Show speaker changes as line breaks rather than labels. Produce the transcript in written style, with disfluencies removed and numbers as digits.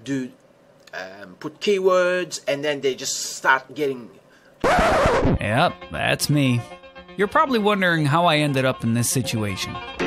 do put keywords, and then they just start getting...
Yep, that's me. You're probably wondering how I ended up in this situation.